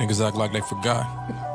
Niggas act like they forgot.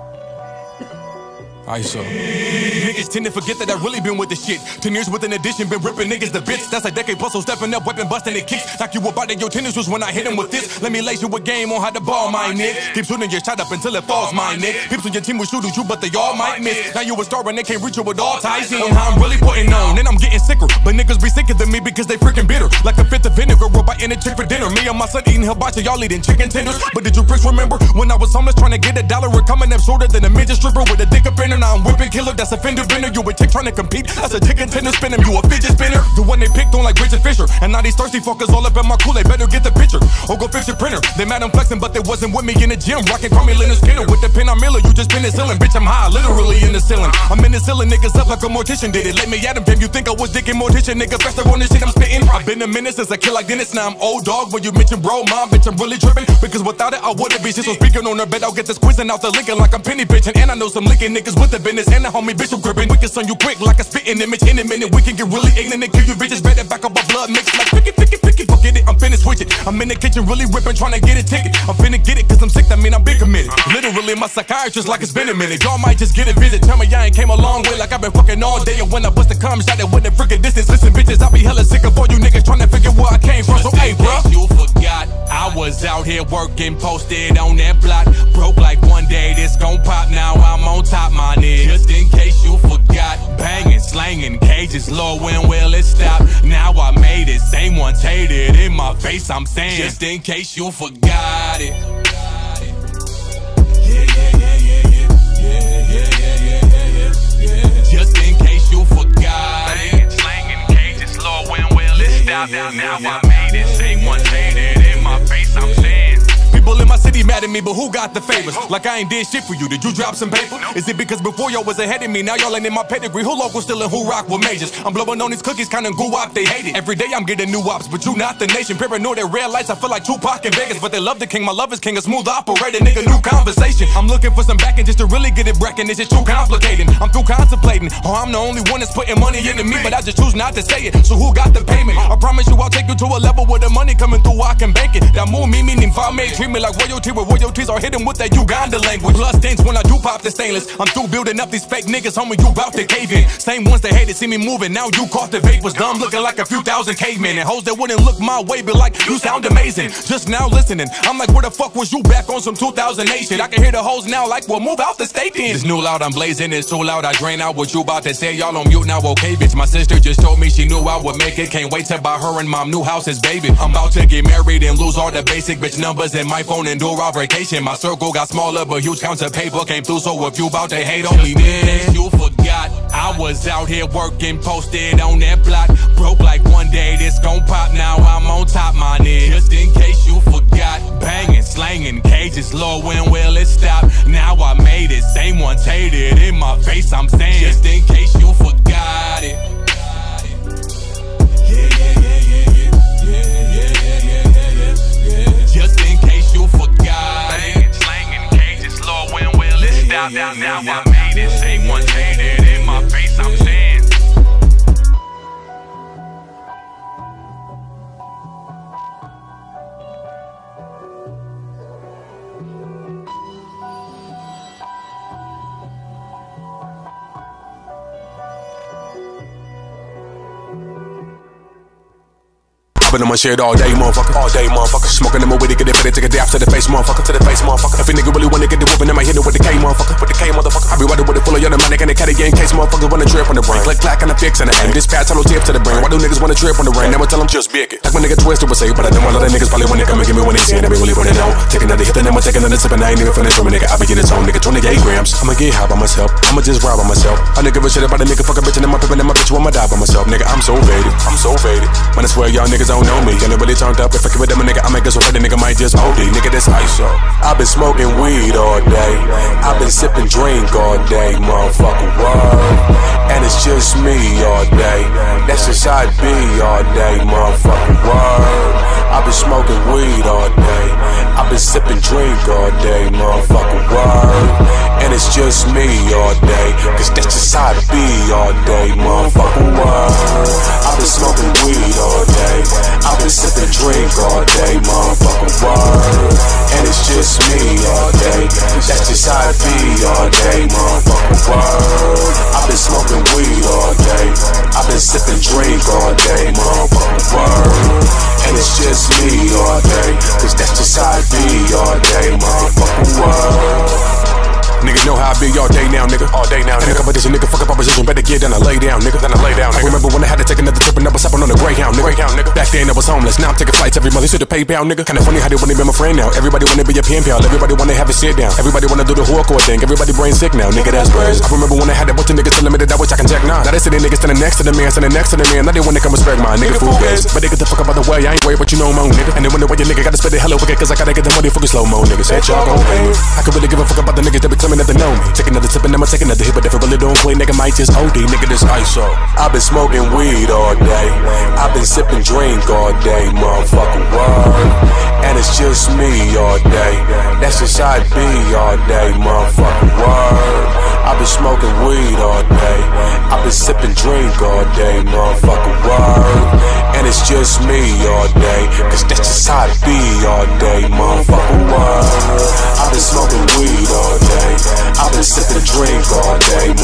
ISO. Niggas tend to forget that I really been with the shit. 10 years with an addition, been ripping niggas to bits. That's a decade puzzle, stepping up, weapon busting the kicks. Knock you about in your tennis was when I hit him with this. Let me lace you a game on how to ball, my nigga. Keep shooting your shot up until it falls, my nigga. Pips on your team will shoot at you, but they all might miss. Now you a star and they can't reach you with all ties in. How I'm really putting on, and I'm getting sicker. But niggas be sicker than me because they freaking bitter. Like a fifth of vinegar, we're biting a chick for dinner. Me and my son eating hibachi, y'all eating chicken tenders. But did you pricks remember when I was homeless trying to get $1? We're coming up shorter than a midget stripper with a dick up in her. Now I'm whipping killer. That's a fender bender, you a chick trying to compete. That's a chicken tender spinning, you a fidget spinner. The one they picked on like Richard Fisher. And now these thirsty fuckers all up in my Kool-Aid, better get the picture or go fix your printer. They mad I'm flexing, but they wasn't with me in the gym. Rockin' call me Leonard Skinner with the pen I'm Miller. You just penicillin, bitch I'm high, literally in the ceiling. I'm in the ceiling, niggas up like a mortician did it. Let me at him, fam, you think I was dicking mortician, nigga faster on this shit I'm spitting. I've been a minute since I kill like Dennis, now I'm old dog. When you mention bro, mom, bitch I'm really tripping. Because without it I wouldn't be shit, so speaking on her bed I'll get this quizzing out the Lincoln like I'm penny bitching. And I know some licking niggas with the business, and the homie Bishop gripping. We can son you quick like a spitting image. In a minute we can get really ignorant and kill you bitches. Better back up our blood mixed like picky, forget it, I'm finna switch it. I'm in the kitchen really ripping, trying to get a ticket. I'm finna get it cause I'm sick, that mean I'm big committed. Literally my psychiatrist like it's been a minute. Y'all might just get a visit, tell me y'all ain't came a long way. Like I've been fucking all day, and when I bust the cum shot it with the freaking distance. Listen bitches, I be hella sick of all you niggas trying to figure where I came from. So hey bro, you forgot I was out here working, posted on that block. Broke like one day this gon' pop, now I'm on top, my nigga. Just in case you forgot, banging, slanging, cages low, when will it stop? Now I made it, same ones hated in my face, I'm saying. Just in case you forgot it. Just in case you forgot it. Slanging cages low, when will it stop? Now I made it, same ones hated in my face, I'm saying. people in my city mad at me, but who got the favors? Like I ain't did shit for you, did you drop some paper? Is it because before y'all was ahead of me, now y'all ain't in my pedigree? Who local still and who rock with majors? I'm blowing on these cookies, kinda goo-wop, they hate it. Every day I'm getting new ops, but you not the nation. Paranoid at red lights, I feel like Tupac in Vegas. But they love the king, my love is king, a smooth operator, nigga, new conversation. I'm looking for some backing just to really get it wrecking, it's just too complicated. I'm through contemplating, oh I'm the only one that's putting money into me, but I just choose not to say it. So who got the payment? I promise you I'll take you to a level where the money coming through, I can bank it. That move me meaning Fame, treat me like royalty, where royalties are hidden with that Uganda language. Blood stains when I do pop the stainless. I'm through building up these fake niggas, homie, you bout to cave in. Same ones that hated see me moving, now you caught the vapors. Dumb looking like a few thousand cavemen, and hoes that wouldn't look my way be like, you sound amazing. Just now listening, I'm like, where the fuck was you back on some 2008 shit? I can hear the hoes now like, well move out the state then. This new loud I'm blazing, it's too loud, I drain out what you about to say. Y'all on mute now, okay bitch. My sister just told me she knew I would make it. Can't wait to buy her and mom new houses, baby. I'm about to get married and lose all the basic bitch numbers in my phone and do our vacation. My circle got smaller but huge counts of paper came through, so if you about to hate on me then you forgot I was out here working, posted on that block. Broke like one day this gon' pop, now I'm on top, my nigga. Just in case you forgot, banging, slanging, cages low, when will it stop? Now I made it, same ones hated in my face, I'm saying. Just in case you forgot it. Just in case you forgot it. Slanging cages low, when will it stop? Now I made it, same ones hated in my face, I'm saying. Been on my shit all day, motherfucker. All day, motherfucker. Smoking them with it, get it, take a dab to the face, motherfucker. To the face, motherfucker. If a nigga really wanna get the whooping, then I hit it with the K, motherfucker. With the K, motherfucker. I be riding with it full of yellow money, and the caddy in case motherfuckers wanna trip on the brain. Click, clack, and a fix and a aim. This patch, hello tip to the brain. Why do niggas wanna trip on the brain? Never tell them just big it. Like my nigga Twisted would say, but I know a lot of niggas probably wanna come and give me when they see it. They be really running on. Take another hit, then I'ma take another sip, and I ain't even finished from a nigga. I be getting his own nigga 28 grams. I'ma get high by myself. I'ma just ride by myself. I nigga give a shit about a nigga, fuck a bitch, and then my pippin' and my bitch, I'ma die by myself. Nigga, I'm so faded. I'm so faded. Man, I swear y'all niggas don't know me. Y'all really turned up. If I give a them a nigga, I make us so the nigga might just OD. Nigga, this ISO. I've been smoking weed all day. I've been sipping drink all day, motherfucking word. And it's just me all day. That's just how it be all day, motherfucking word. I've been smoking weed all day. I've been sipping drink all day, motherfucking word. And it's just me all day. Cause that's just how it be all day, motherfucking word. I've been smoking weed all day. I've been sipping drink all day, motherfucking word. And it's just me all day. then I lay down, nigga. I remember when I had to take another trip and I was hopping on a Greyhound, nigga. Back then I was homeless, now I'm taking flights every month to the PayPal, nigga. Kinda funny how they wanna be my friend now. Everybody wanna be your pen pal, everybody wanna have a sit down. Everybody wanna do the hardcore thing, everybody brain sick now, nigga, that's crazy. I remember when I had a bunch of niggas telling me that I wish I can check nine. Now they say they niggas standing next to the man, standing next to the man. Now they wanna come respect my nigga fool games. But they get the fuck up out the way, I ain't worried what you know, mo, nigga. And then when the way your nigga gotta spit it hella wicked, cause I gotta get the money fucking slow mo, niggas. Head y'all gon' pay me. I could really give a fuck about the niggas that be claiming that they know me. Take another tip and I'ma take another hit, but if it really don't play, nigga might just OD, nigga, this ISO. I've been smoking weed all day, I've been sipping drink all day, motherfucking word. And it's just me all day, that's just how it be all day, motherfucking word. I've been smoking weed all day, I've been sipping drink all day, motherfucking word. And it's just me all day, cause that's just how it be all day, motherfucking word. I've been smoking weed all day, I've been sipping drink all day,